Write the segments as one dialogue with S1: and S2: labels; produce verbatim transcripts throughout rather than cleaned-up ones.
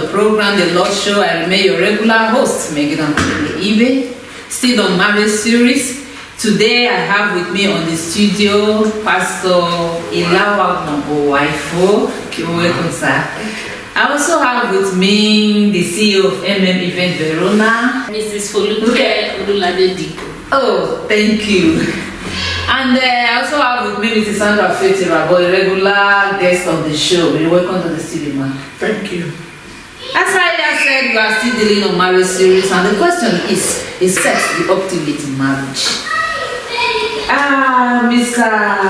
S1: program, The Lord Show. I remain your regular host, Megan Ibe, still on marriage series. Today I have with me on the studio Pastor Ilawa Owaifo. Welcome, sir. I also have with me the C E O of M M Event Verona,
S2: Missus Foluke Oluladedipo.
S1: Oh, thank you. And uh, I also have with me Missus Sandra Fetira, a regular guest of the show. Welcome to the studio, man.
S3: Thank you.
S1: As I said, we are still dealing on marriage series, and the question is: is sex the ultimate in marriage? Ah, Mister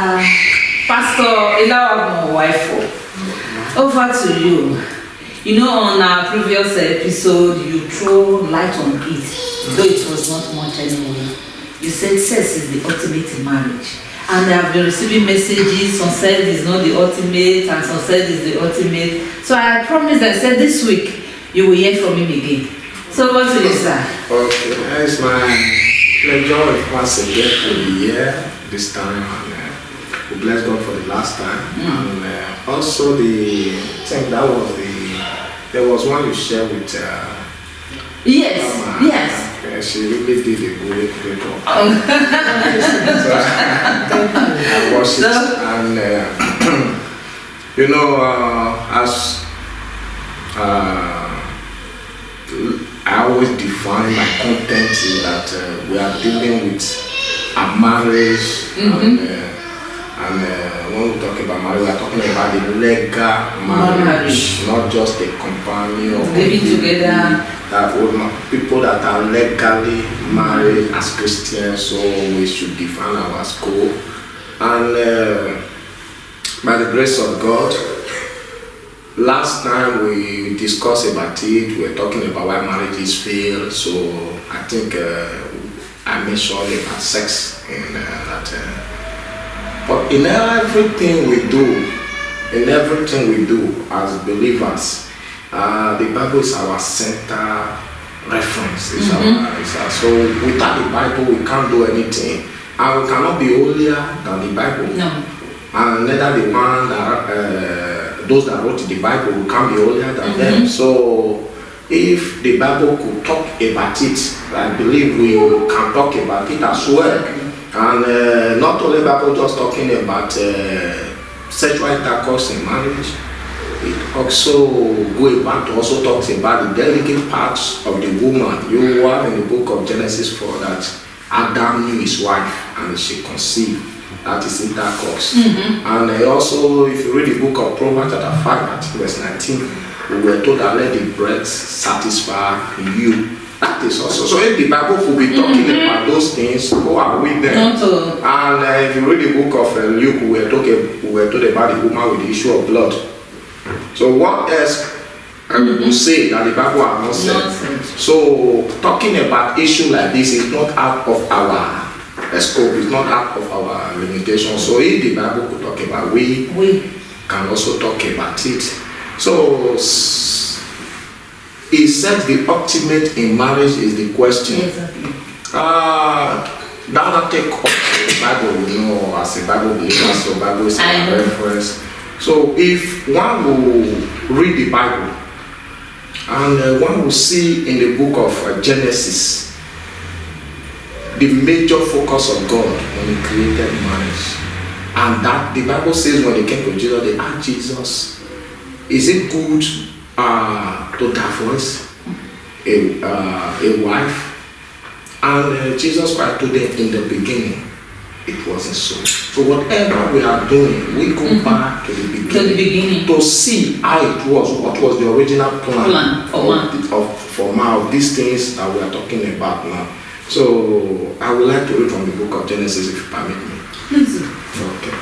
S1: Pastor Ilawa Owaifo, over to you. You know, on our previous episode, you throw light on it, though it was not much anyway. You said sex is the ultimate in marriage. And I have been receiving messages, some said it's not the ultimate, and some said it's the ultimate. So I promised, I said this week, you will hear from him again. So what to you, sir?
S3: Okay, it's my pleasure once again to be here this time. And uh, we bless God for the last time. Mm. And uh, also the, I think that was the, there was one you shared with uh,
S1: Yes,
S3: Mama.
S1: yes.
S3: Okay, she really did a great, great job.
S1: Oh.
S3: So, I watched it, and uh, you know, uh, as uh, I always define my content is that uh, we are dealing with a marriage, mm-hmm. and, uh, and uh, when we talk about marriage, we are talking about the legal marriage, marriage. Not just a companion or
S1: living together.
S3: That people that are legally married as Christians, so we should define our scope. And uh, by the grace of God, last time we discussed about it, we were talking about why marriages fail. So I think uh, I mentioned about sex in uh, that. Uh, but in everything we do, in everything we do as believers, Uh, the Bible is our center reference. It's mm-hmm. our, it's our, so without the Bible, we can't do anything. And we cannot be holier than the Bible.
S1: No.
S3: And neither the man that, uh, those that wrote the Bible can't be holier than mm-hmm. them. So if the Bible could talk about it, I believe we can talk about it as well. And uh, not only Bible just talking about uh, sexual intercourse in marriage. It also going back to also talks about the delicate parts of the woman. You have in the book of Genesis four that Adam knew his wife and she conceived. That is intercourse. Mm-hmm. And uh, also, if you read the book of Proverbs chapter five, at verse nineteen, we were told that let the breath satisfy you. That is also. So if the Bible could be talking mm-hmm. about those things, who are we then?
S1: Mm-hmm.
S3: And uh, if you read the book of uh, Luke, we were, talking, we were told about the woman with the issue of blood. So what else can mm-hmm. we say that the Bible has not said? Nonsense. So talking about issue like this is not out of our scope, it's not out of our limitation. So if the Bible could talk about we, we can also talk about it. So is sex the ultimate in marriage is the question.
S1: Exactly.
S3: Uh, that take up the Bible, you know, as a Bible believer, so Bible is a reference. So if one will read the Bible and uh, one will see in the book of uh, Genesis the major focus of God when he created marriage, and that the Bible says when they came to Jesus, they asked Jesus, is it good uh, to divorce a, uh, a wife? And uh, Jesus Christ told them in the beginning, it wasn't so. So whatever we are doing, we go mm-hmm. back to the beginning,
S1: to the beginning
S3: to see how it was. What was the original plan,
S1: plan for man
S3: of, of for man of these things that we are talking about now? So I would like to read from the book of Genesis, if you permit me.
S1: Please.
S3: Okay.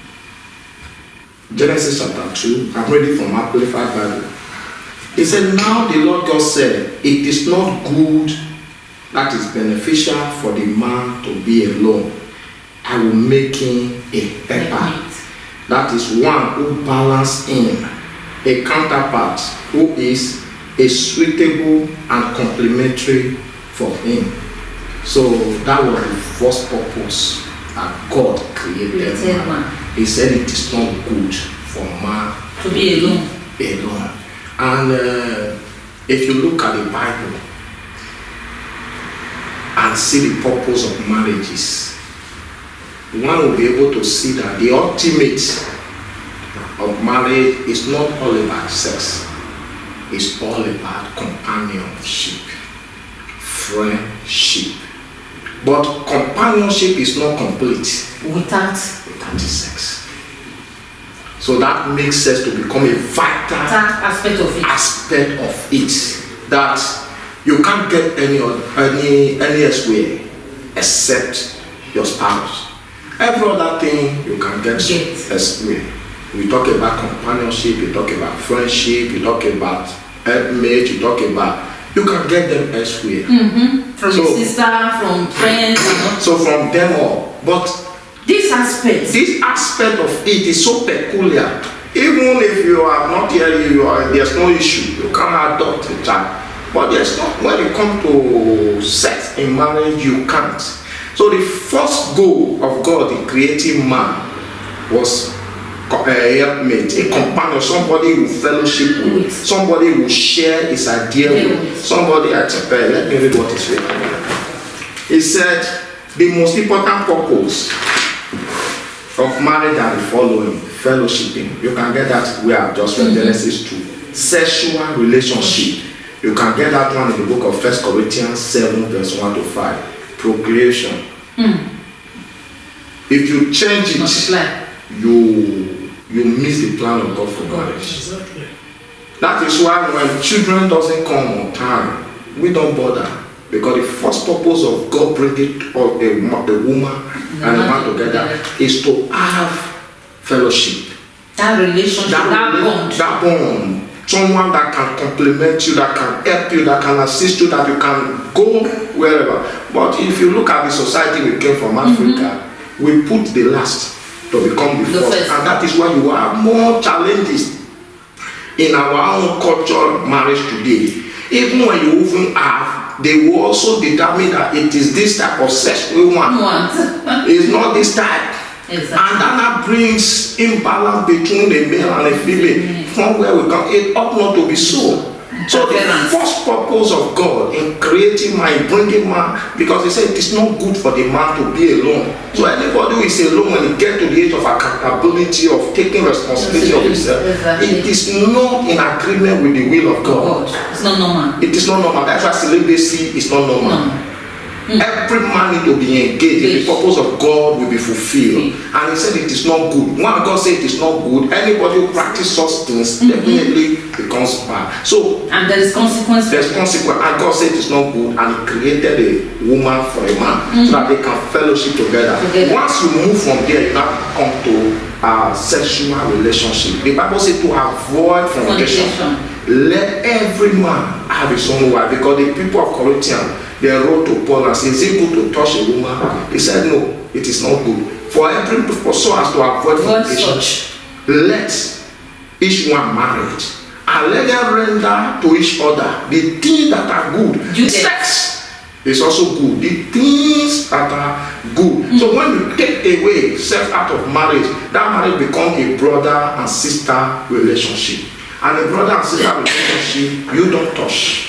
S3: Genesis chapter two. I'm reading from Amplified Bible. He said, "Now the Lord God said, it is not good, that is beneficial for the man to be alone. I will make him a helper, that is one who balances him, a counterpart who is a suitable and complementary for him." So that was the first purpose that God created man. man. He said it is not good for man
S1: to be alone.
S3: alone. And uh, if you look at the Bible and see the purpose of marriages, one will be able to see that the ultimate of marriage is not all about sex. It's all about companionship, friendship. But companionship is not complete
S1: Without
S3: without the sex. So that makes sex to become a vital
S1: that aspect of it.
S3: aspect of it that you can't get any other, any any elsewhere except your spouse. Every other thing you can get
S1: Get.
S3: elsewhere. We talk about companionship, we talk about friendship, we talk about helpmate, we talk about, you can get them elsewhere.
S1: Mm-hmm. From
S3: So-
S1: your sister, from friends, and all.
S3: So from them all. But
S1: This aspect.
S3: this aspect of it is so peculiar. Even if you are not here, you are, there's no issue. You can adopt a child. But there's not, when it comes to sex in marriage, you can't. So the first goal of God in creating man was a helpmate, a companion, somebody who fellowship with,
S1: With.
S3: somebody who share his idea
S1: Yeah,
S3: with,
S1: with.
S3: somebody at let me read what is written here. He said the most important purpose of marriage are the following: fellowshipping. You can get that we have just read
S1: Mm-hmm.
S3: Genesis two. Sexual relationship. You can get that one in the book of First Corinthians seven, verse one to five. Procreation.
S1: Mm.
S3: If you change it,
S1: Multiply.
S3: you you miss the plan of God for marriage.
S2: Exactly.
S3: That is why when children doesn't come on time, we don't bother, because the first purpose of God bringing a, a, a woman and a man together is to have fellowship.
S1: That relationship, that,
S3: That, rela-
S1: bond.
S3: that bond, someone that can complement you, that can help you, that can assist you, that you can go wherever. But if you look at the society we came from, Africa, mm-hmm. we put the last to become the,
S1: The
S3: first.
S1: first.
S3: And that is why you have more challenges in our own cultural marriage today. Even when you even have, they will also determine that it is this type of sex we want.
S1: Want.
S3: It's not this type.
S1: Exactly.
S3: And that now brings imbalance between a male and a female. From where we come, it ought not to be so. So the
S1: Interference.
S3: first purpose of God in creating man, in bringing man, because he said it is not good for the man to be alone. So anybody who is alone, when he gets to the age of accountability, of taking responsibility of himself,
S1: Exactly.
S3: it is not in agreement with the will of God.
S1: God. It's not normal.
S3: It is not normal. That's why celibacy is not normal.
S1: No.
S3: Every man need to be engaged. The purpose of God will be fulfilled. And he said it is not good. When God said it is not good, anybody who practices such things mm-hmm. definitely becomes bad. So
S1: And there is consequence.
S3: there's consequence. And God said it is not good, and he created a woman for a man
S1: Mm-hmm.
S3: so that they can fellowship together.
S1: Together.
S3: Once you move from there, you now come to uh, sexual relationship. The Bible says to avoid fornication.
S1: Fornication.
S3: Let every man have his own wife, because the people of Corinthians, they wrote to Paul and said, is it good to touch a woman? He said, no, it is not good. For every purpose, so as to avoid
S1: What
S3: fornication,
S1: such?
S3: let each one married and let them render to each other the things that are good.
S1: You
S3: Sex is also good. The things that are good. Mm. So when you take away sex out of marriage, that marriage becomes a brother and sister relationship. And a brother and sister relationship, you don't touch.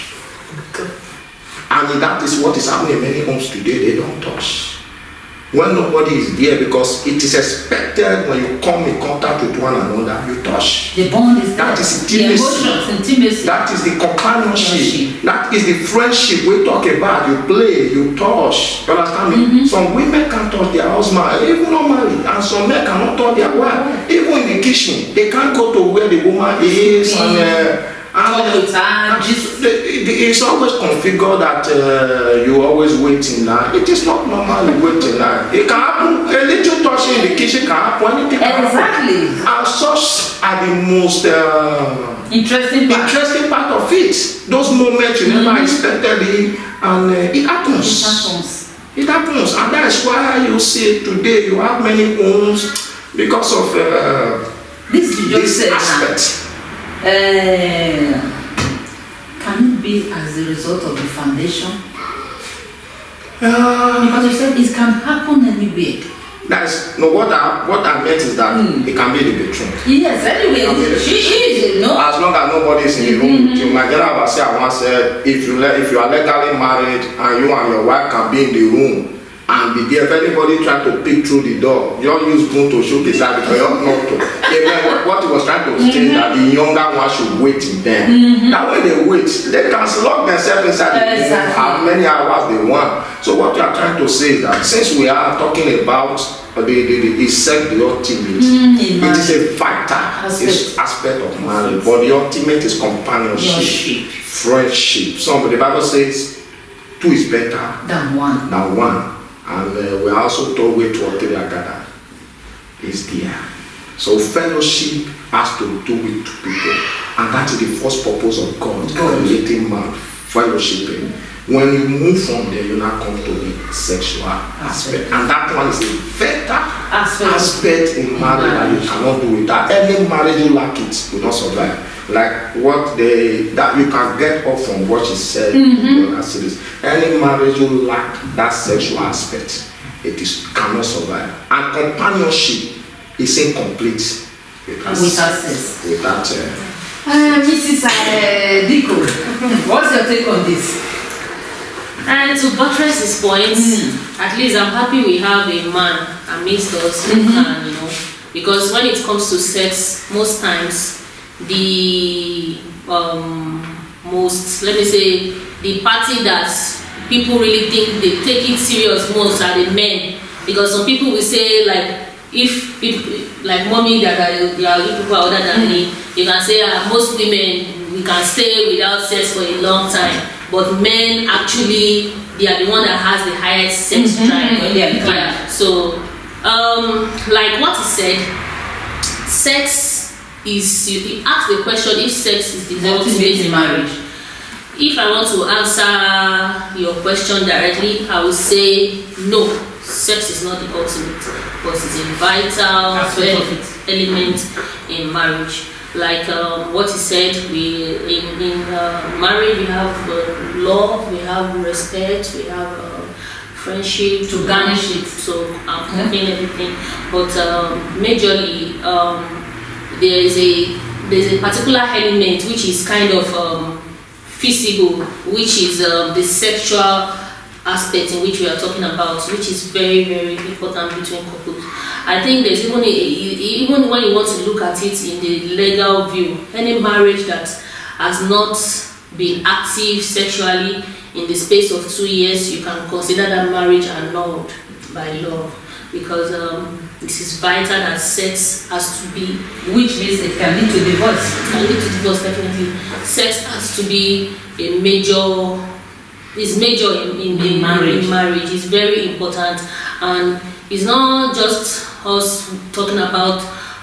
S3: And that is what is happening in many homes today. They don't touch. When nobody is there, because it is expected when you come in contact with one another, you touch.
S1: The bond is
S3: That
S1: there.
S3: is
S1: The
S3: intimacy.
S1: emotions, intimacy.
S3: That is the companionship.
S1: Companionship.
S3: That is the friendship we talk about. You play, you touch. You understand me?
S1: Mm-hmm.
S3: Some women can't touch their husband, even not married, and some men cannot touch their wife. Even in the kitchen, they can't go to where the woman is and. Uh,
S1: Talk
S3: and,
S1: with her,
S3: and
S1: just-
S3: it- it- it's always configured that uh, you always wait in line. It is not normal you wait in line. It can happen. A little touching in the kitchen can happen. Anything can
S1: Exactly.
S3: happen. And such are the most uh,
S1: Interesting part.
S3: interesting part of it. Those moments you never
S1: Mm-hmm.
S3: expected it, and uh, it happens.
S1: It happens.
S3: It happens, and that's why you see today you have many homes because of uh,
S1: This you just
S3: this
S1: said now.
S3: aspect.
S1: Uh, can it be as a result of the foundation?
S3: Uh,
S1: Because you said it can happen anywhere.
S3: that's no. What I what I meant is that
S1: Mm.
S3: it can be the bedroom.
S1: Yes, anyway,
S3: Okay.
S1: she, she is a okay, no.
S3: As long as nobody is in the room with you. My general overseer once said, if you le if you are legally married and you and your wife can be in the room and be there, if anybody trying to peek through the door, you don't use broom to shoot his eye because you don't know to. Amen. What, what he was trying to say is that the younger one should wait in them. Mm-hmm. That when they wait, they can lock themselves inside the room
S1: exactly.
S3: how many hours they want. So what you are trying to say is that since we are talking about the the, the, the sex, the ultimate, mm, it is a vital aspect. aspect of marriage, but the ultimate is companionship, friendship. Some the Bible says two is better
S1: than one.
S3: Than one. And uh, we are also told where two or three are gathered is there. So fellowship has to do with two people, and that is the first purpose of God, creating man, fellowshipping. When you move from there, you now come to the sexual aspect, and that one is a better aspect, aspect in marriage that you cannot do without. Any marriage you lack it, will not survive. Like what they that you can get off from what she said mm-hmm. in the last series. Any marriage you lack that sexual aspect, it is cannot survive. And companionship is incomplete without sex. Without uh,
S1: uh, Missus Uh, Diko, what's your take on this?
S2: And to buttress his points, mm. at least I'm happy we have a man amidst us who mm-hmm. can, you know, because when it comes to sex, most times the um, most, let me say, the party that people really think they take it serious most are the men, because some people will say, like, if people like mommy that are, there are people older than mm. me, you can say uh, most women we can stay without sex for a long time. But men actually, they are the one that has the highest sex mm-hmm. drive. Yeah. yeah. So, um, like what he said, sex is. You ask the question if sex is the ultimate in marriage. If I want to answer your question directly, I will say no. Sex is not the ultimate, but it's a vital element in marriage. Like um, what he said, we in, in uh, marriage we have uh, love, we have respect, we have uh, friendship to garnish it. So I'm copying yeah. everything, but um, majorly um, there is a there is a particular element which is kind of um, feasible, which is uh, the sexual aspect in which we are talking about, which is very very important between couples. I think there's even a, even when you want to look at it in the legal view, any marriage that has not been active sexually in the space of two years, you can consider that marriage annulled by law, because um, this is vital that sex has to be,
S1: which means it can lead to divorce.
S2: It can lead to divorce, definitely. Sex has to be a major, is major in, in, in, in marriage. In marriage. It's very important, and it's not just us talking about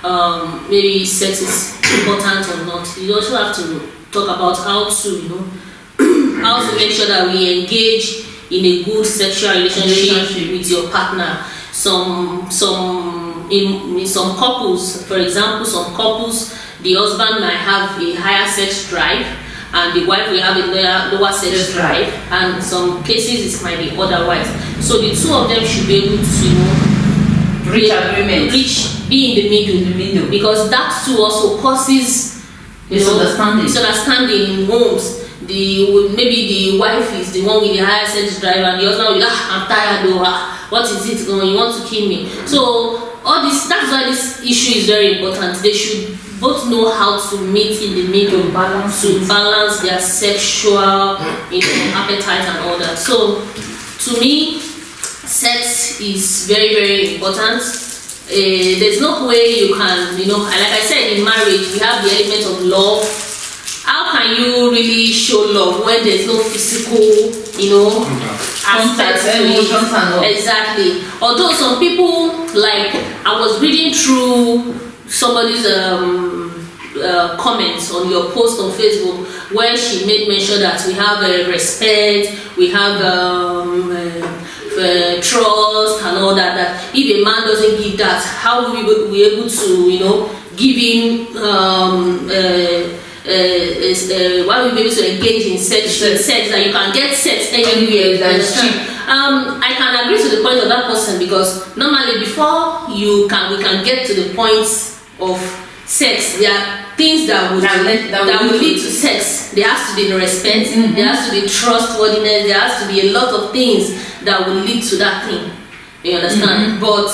S2: um, maybe sex is important or not. You also have to talk about how to, you know, how to make sure that we engage in a good sexual relationship, relationship. with your partner. Some, some, in, in some couples, for example, some couples, the husband might have a higher sex drive, and the wife will have a lower, lower sex drive, and some cases it might be otherwise. So the two of them should be able to, you know, reach agreement, reach, be in the middle, in the middle, because that too also causes misunderstanding, misunderstanding in homes. The maybe the wife is the one with the higher sex drive, and the husband will, ah, I'm tired, or ah, what is it going? You want to kill me? So all this, that's why this issue is very important. They should both know how to meet in the middle, balance to balance their sexual, you know, appetite and all that. So to me, sex is very very important. Uh, there's no way you can, you know, like I said, in marriage we have the element of love. How can you really show love when there's no physical, you know, aspects to it? Exactly. Although some people, like I was reading through somebody's um, uh, comments on your post on Facebook where she made mention that we have uh, respect, we have um, uh, uh, trust and all that. That if a man doesn't give that, how will we be able to, you know, give him? Um, uh, Uh, is, uh, why will be able to engage in sex, in sex that you can get sex anywhere that's cheap. Um, I can agree to the point of that person, because normally before you can we can get to the point of sex, there are things that would
S1: that, let, that,
S2: that
S1: would
S2: will lead to sex. There has to be respect, mm-hmm. there has to be trustworthiness, there has to be a lot of things that will lead to that thing. You understand? Mm-hmm. But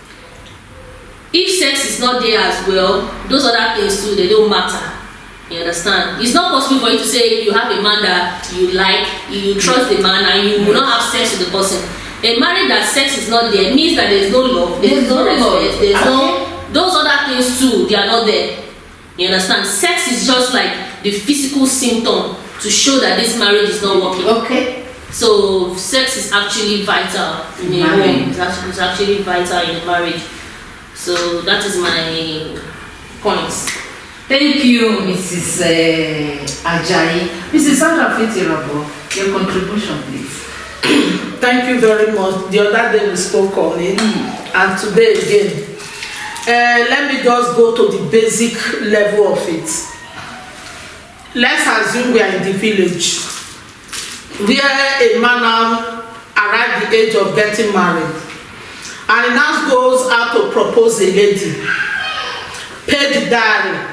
S2: if sex is not there as well, those other things too, they don't matter. You understand? It's not possible for you to say you have a man that you like, you trust the man, and you will not have sex with the person. A marriage that sex is not there means that there's no love, there's, there's no respect, there's okay. no those other things too, they are not there. You understand? Sex is just like the physical symptom to show that this marriage is not working.
S1: Okay.
S2: So sex is actually vital in a home. It's actually, it's actually vital in a marriage. So that is my points.
S1: Thank you, Missus Uh, Ajayi. Missus Sandra Fitirabo, your contribution, please.
S4: Thank you very much. The other day we spoke on it, mm. and today again. Uh, let me just go to the basic level of it. Let's assume we are in the village where a man arrived the age of getting married, and he now goes out to propose a lady, pay the dowry,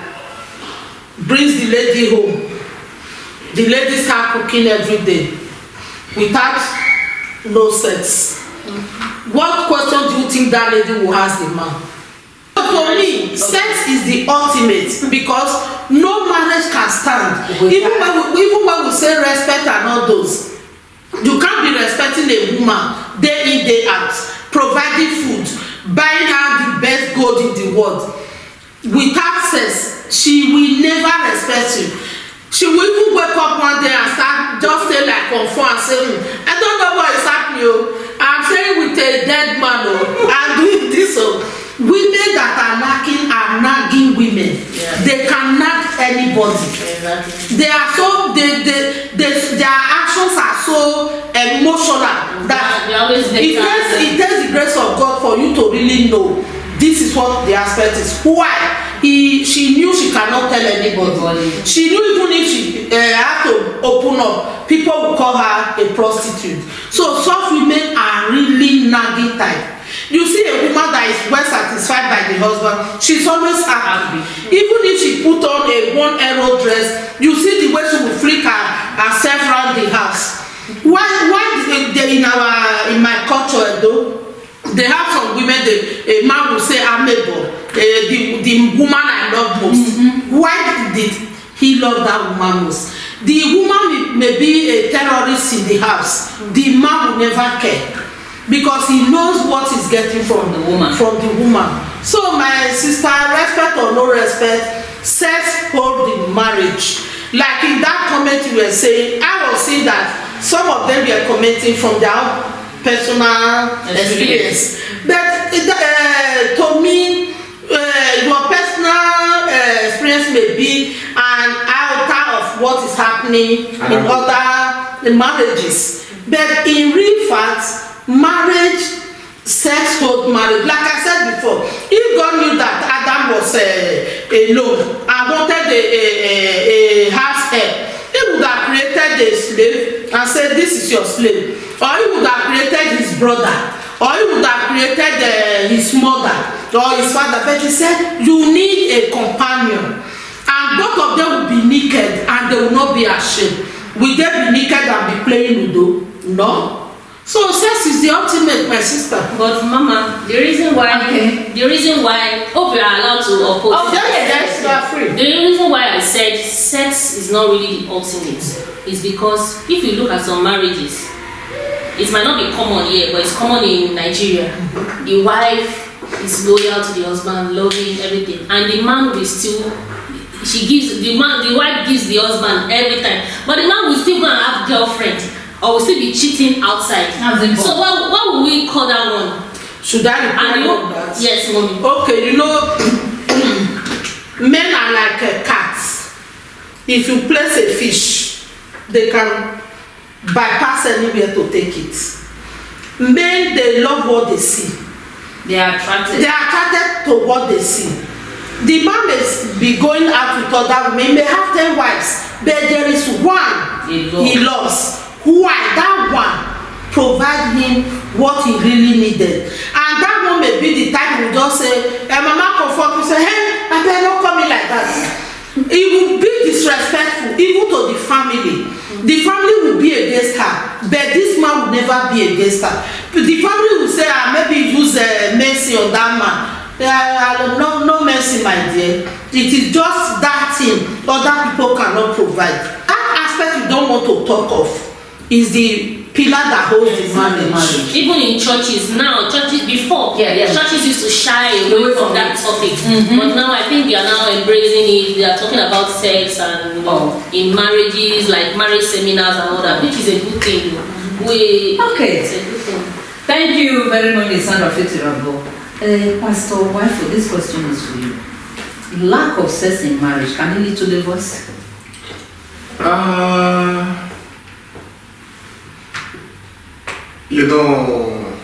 S4: brings the lady home. The lady starts cooking every day without no sex. Mm-hmm. What question do you think that lady will ask the man? For me, okay. Sex is the ultimate, because no marriage can stand. Even when, we, even when we say respect and all those, you can't be respecting a woman day in, day out, providing food, buying her the best gold in the world. Without sex, she will never respect you. She will even wake up one day and start just stay like on phone and say, I don't know what is happening. I'm staying with a dead man, oh, I'm doing this. Oh. Women that are nagging are nagging women. Yeah. They can nag anybody. Exactly. They are so they, they, they their actions are so emotional that it takes it takes the grace of God for you to really know this is what the aspect is. Why? He she knew she cannot tell anybody. She knew even if she uh, had to open up, people would call her a prostitute. So some women are really nagging type. You see a woman that is well satisfied by the husband, she's always happy. Even if she put on a one arrow dress, you see the way she will flick her herself around the house. Why? Why they, they, in our in my culture though, they have some women. They, a man will say, "Amebo, uh, the the woman I love most." Mm-hmm. Why did he love that woman most? The woman may be a terrorist in the house. The man will never care, because he knows what he's getting from the woman. From the woman. So my sister, respect or no respect, sex hold the marriage. Like in that comment you were saying, I was seeing that some of them were commenting from their personal experience. But uh, to me, uh, your personal uh, experience may be an iota of what is happening in other marriages. But in real fact, marriage, sex hold marriage. Like I said before, if God knew that Adam was uh, alone and wanted a, a, a, a house help, he would have created a slave and said, this is your slave. Or he would have created his brother, or he would have created uh, his mother or his father. But he said, you need a companion, and both of them will be naked and they will not be ashamed. Will they be naked and be playing Ludo? No. So sex is the ultimate, my sister.
S2: But Mama, the reason why okay. the reason why hope you are allowed to oppose.
S4: Oh yes, yes, you are free.
S2: The reason why I said sex is not really the ultimate is because if you look at some marriages, it might not be common here, but it's common in Nigeria. Mm-hmm. The wife is loyal to the husband, loving everything, and the man will still she gives the man the wife gives the husband every time, but the man will still go and have girlfriend. Or will still be cheating outside. So what, what will we call that one?
S4: Should I reply on that?
S2: Yes, mommy.
S4: Okay, you know, men are like uh, cats. If you place a fish, they can bypass anywhere to take it. Men, they love what they see.
S1: They are attracted.
S4: They are attracted to what they see. The man may be going out with other women, he may have ten wives, but there is one he loves. He loves. Why? That one provide him what he really needed. And that one may be the time he will just say, hey, Mama comfort you, say, hey, I I better not come in like that. It will be disrespectful even to the family. The family will be against her, but this man will never be against her. The family will say, ah, maybe use uh, mercy on that man. Uh, no, no mercy, my dear. It is just that thing other people cannot provide. That aspect you don't want to talk of is the pillar that holds the marriage.
S2: Even in churches now, churches before,
S1: yeah, yeah.
S2: churches used to shy away from that topic. Mm-hmm. But now I think they are now embracing it. They are talking about sex and you know, oh. in marriages, like marriage seminars and all that, which is a good thing. We
S1: okay.
S2: It's a good thing.
S1: Thank you very much, Sandra Fitirabo. Uh, Pastor Wifo, this question is for you. Lack of sex in marriage, can it lead to divorce?
S3: Uh, you know,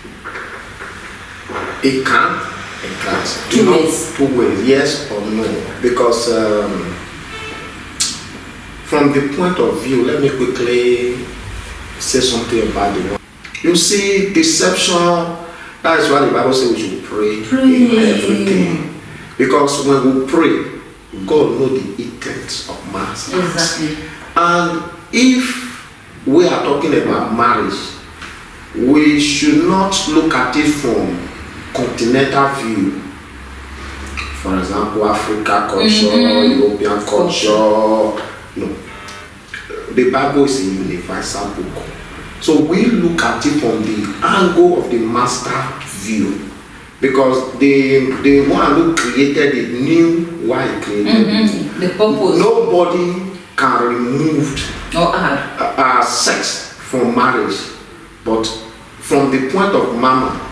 S3: it can, it can't.
S1: Two
S3: you know,
S1: ways.
S3: Two ways, yes or no. Because um, from the point of view, let me quickly say something about the one. You see, deception, that is why the Bible says we should pray,
S1: pray.
S3: in everything. Because when we pray, God knows the intent of man.
S1: Exactly.
S3: And if we are talking about marriage, we should not look at it from continental view. For example, Africa culture, mm-hmm. European culture. No. The Bible is a universal book. So we look at it from the angle of the master view. Because the, the one who created it knew why he created
S1: mm-hmm.
S3: it.
S1: The purpose.
S3: Nobody can remove
S1: or add
S3: uh, uh, sex from marriage. But from the point of Mama,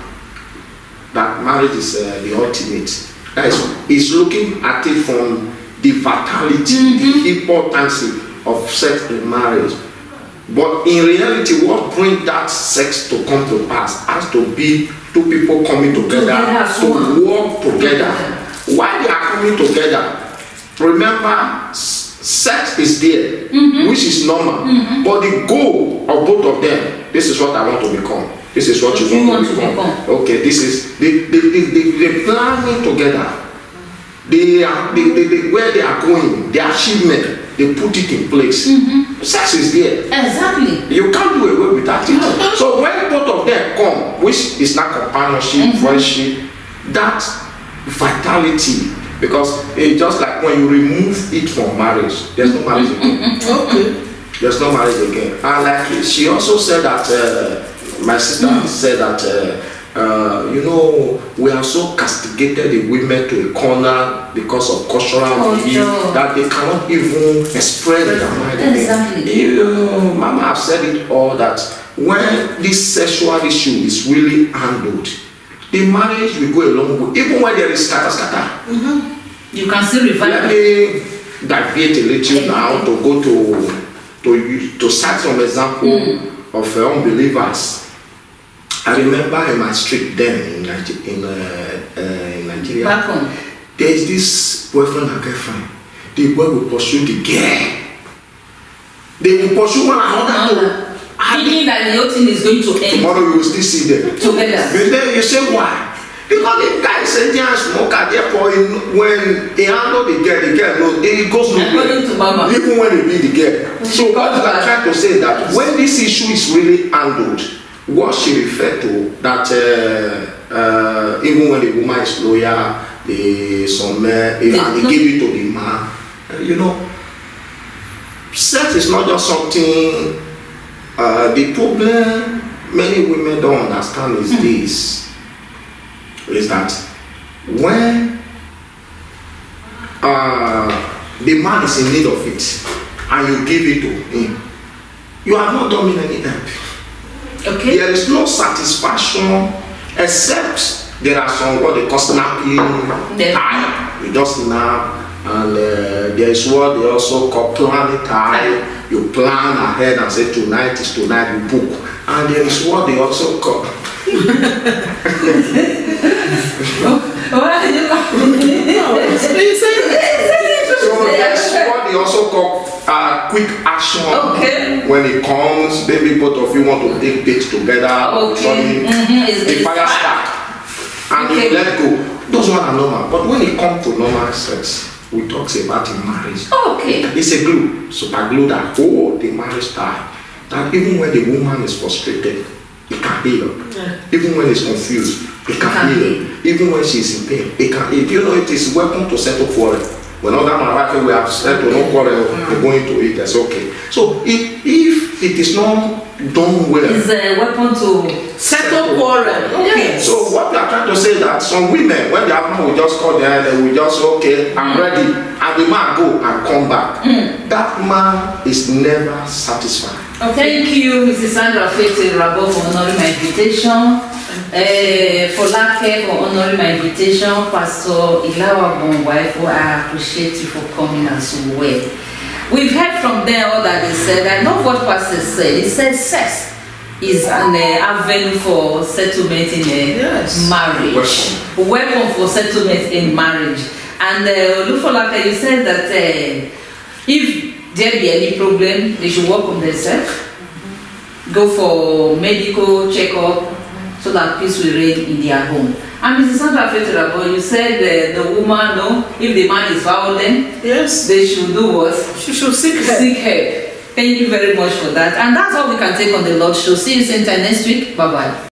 S3: that marriage is uh, the ultimate. That is, is looking at it from the vitality, mm-hmm. the importance of sex in marriage. But in reality, what brings that sex to come to pass has to be two people coming together, together to work together. Why they are coming together? Remember, sex is there, mm-hmm. which is normal. Mm-hmm. But the goal of both of them, this is what I want to become. This is what, what you, want, want to become. become. Okay, this is the the the the planning together. They are the, the, the where they are going, the achievement. They put it in place. Mm-hmm. Sex is there.
S1: Exactly.
S3: You can't do away with that. Mm-hmm. So when both of them come, which is not companionship, mm-hmm. friendship, that vitality, because it's just like when you remove it from marriage, there's no marriage again.
S1: Okay.
S3: There's no marriage again. And like she also said that, uh, my sister mm-hmm. said that, uh, uh, you know, we are so castigated the women to a corner because of cultural oh, belief no. that they cannot even express their mind.
S1: Exactly.
S3: You know, Mama have said it all that when this sexual issue is really handled, the marriage will go a long way. Even when there is scatter scatter.
S1: Mm-hmm. You can still revive.
S3: Let me deviate a little now to go to to to cite some example mm. of uh, unbelievers. I remember in my street then in, Niger in, uh, uh, in Nigeria,
S1: back home,
S3: there is this boyfriend and girlfriend. The boy will pursue the girl. They will pursue one another.
S1: Thinking that the whole thing is going to end.
S3: Tomorrow you will still see them
S1: together.
S3: But then you say why? Because the guy is a young smoker. Therefore, when he handle the girl, the girl knows it goes nowhere. Even when he beat the girl. So what I'm trying to say is that when this issue is really handled, what she referred to, that uh, uh, even when the woman is loyal, the some men, if they give it to the man, uh, you know, sex is not just something. Uh, the problem many women don't understand is mm. this: is that when uh, the man is in need of it and you give it to him, you have not done him any help. Okay. There is no satisfaction except there are some what they call snapping time. You just snap, and uh, there is what they also call planning time. You plan ahead and say tonight is tonight, you book. And there is what they also call so there's what they also call uh, quick action.
S1: Okay.
S3: When it comes, maybe both of you want to take dates together.
S1: Okay.
S3: Mm-hmm. The fire start and okay. you let go. Those ones are normal. But when it comes to normal sex, we talk about in marriage.
S1: Okay.
S3: It's a glue, super glue that hold the marriage tie. That even when the woman is frustrated, it can heal. Yeah. Even when it's confused, it can, can heal. heal. Even when she's in pain, it can heal. You know, it is welcome to settle quarrel. When other man right we have settled no quarrel, we're going to it, that's okay. So if, if it is not done well,
S1: it's a weapon to
S4: settle quarrel.
S3: Okay.
S1: Yes.
S3: So what we are trying to say is that some women, when they have man, we just call them, they will just okay, I'm mm. ready, and the man go and come back. Mm. That man is never satisfied.
S1: Okay. Thank you, Missus Sandra Fete Rabo, for honoring my invitation. Uh, for Lake for honoring my invitation. Pastor Ilawa Bonwaifo, I appreciate you for coming as well. We've heard from them all that they said. I know what Pastor said. He said sex is an uh, avenue for settlement in a yes. marriage. Welcome. Welcome for settlement in marriage. And uh, Olufolake, you said that uh, if there be any problem, they should work on themselves, mm-hmm. go for medical checkup, so that peace will reign in their home. And Missus Sandra Fete, you said uh, the woman, no, if the man is violent,
S4: yes,
S1: they should do what?
S4: She should seek help.
S1: Seek help. Thank you very much for that. And that's all we can take on the Lord's Show. See you same time next week. Bye bye.